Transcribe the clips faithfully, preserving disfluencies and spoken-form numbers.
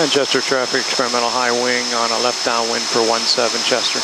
And Chester traffic, experimental high wing on a left downwind for one seven Chester.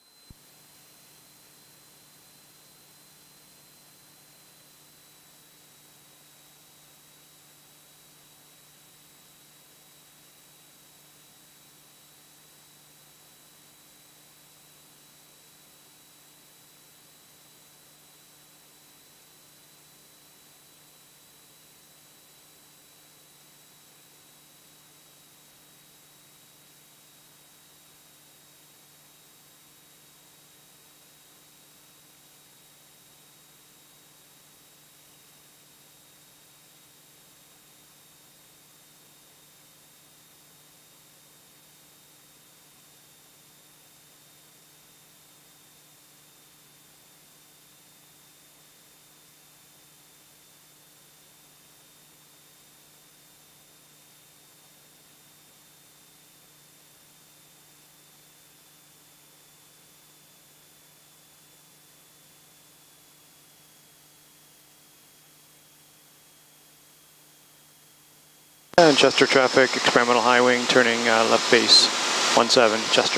And Chester traffic, experimental high wing, turning uh, left base, one seven, Chester.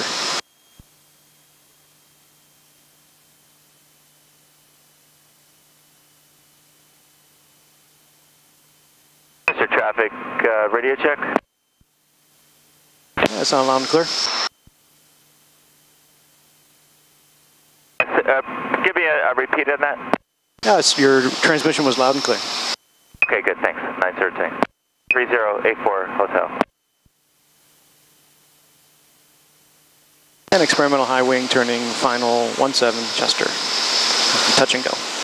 Chester traffic, uh, radio check. Yeah, sound loud and clear. Uh, give me a, a repeat on that. Yes, your transmission was loud and clear. Okay, good, thanks. nine thirteen. three zero eight four Hotel. And experimental high wing, turning final one seven, Chester. Touch and go.